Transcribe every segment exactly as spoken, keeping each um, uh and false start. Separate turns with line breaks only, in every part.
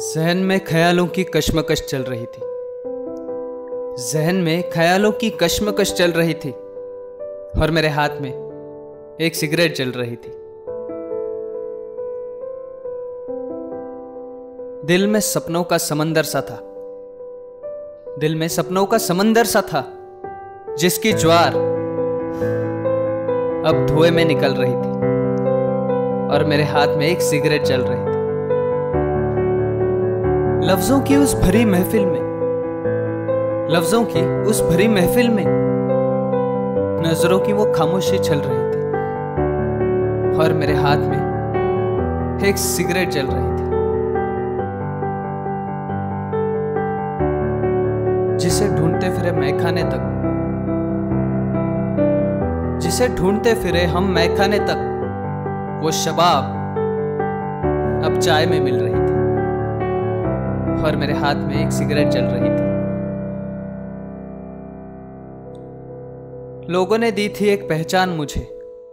जहन में ख्यालों की कश्मकश चल रही थी। जहन में ख्यालों की कश्मकश चल रही थी और मेरे हाथ में एक सिगरेट जल रही थी। दिल में सपनों का समंदर सा था दिल में सपनों का समंदर सा था जिसकी ज्वार अब धुएं में निकल रही थी और मेरे हाथ में एक सिगरेट जल रही थी। लफ्जों की उस भरी महफिल में लफ्जों की उस भरी महफिल में नजरों की वो खामोशी छल रही थी और मेरे हाथ में एक सिगरेट जल रही थी, जिसे ढूंढते फिरे मैखाने तक जिसे ढूंढते फिरे हम मैखाने तक वो शबाब अब चाय में मिल रही थी और मेरे हाथ में एक सिगरेट जल रही थी। लोगों ने दी थी एक पहचान मुझे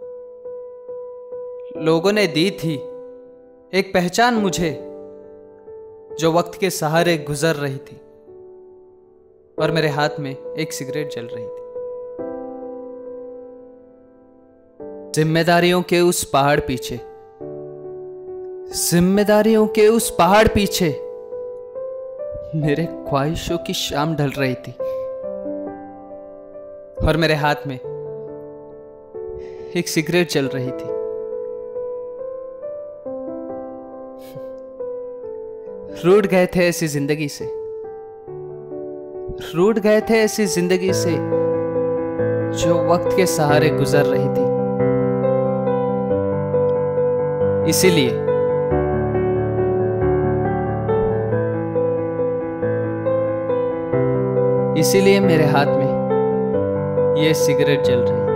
लोगों ने दी थी एक पहचान मुझे जो वक्त के सहारे गुजर रही थी और मेरे हाथ में एक सिगरेट जल रही थी। जिम्मेदारियों के उस पहाड़ पीछे जिम्मेदारियों के उस पहाड़ पीछे मेरे ख्वाहिशों की शाम ढल रही थी और मेरे हाथ में एक सिगरेट जल रही थी। रूठ गए थे ऐसी जिंदगी से रूठ गए थे ऐसी जिंदगी से जो वक्त के सहारे गुजर रही थी। इसीलिए इसीलिए मेरे हाथ में ये सिगरेट जल रही है।